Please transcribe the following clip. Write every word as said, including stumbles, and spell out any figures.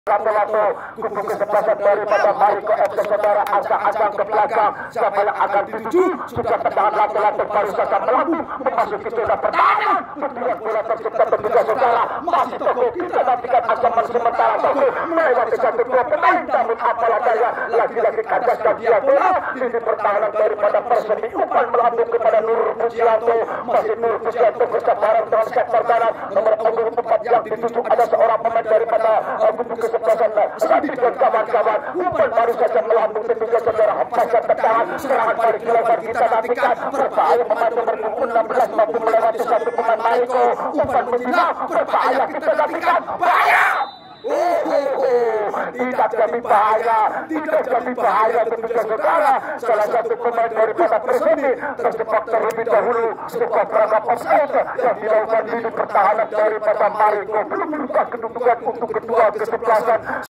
Satu-satu kubu kesebelasan daripada Mariko F C saudara acak-acak ke belakang. Siapa yang akan dituju? Sudah tendangan laki-laki baru saja melambung memasuki zona pertahanan. Kemudian bola tercipta terduga saudara masih teguh. Kita nantikan ancaman sementara teguh melewati satu dua pemain. Namun apalah daya lagi-lagi kacaskan dia bola. Ini pertahanan daripada Perseni umpan melambung kepada Nur Pujianto. Masih Nur Pujianto bersabaran dengan sektor kanan. Nomor punggung empat yang dituju ada seorang pemain daripada kubu kesebelasan Sandi dan kawan-kawan. Umpan baru saja melambung tentunya saudara hempaskan tendangan. Serangan balik lebar kita nantikan. Berbahaya pemain nomor enam belas mampu melewati satu pemain Mariko. Umpan menjinak berbahaya kita nantikan. Bahaya! Oh, oh, oh, tidak jadi bahaya, tidak jadi bahaya tentunya saudara. Salah satu pemain daripada Perseni terjebak terlebih dahulu sebuah perangkap offside yang dilakukan di pertahanan daripada Mariko. Belum menemukan kedudukan untuk kedua kesebelasan.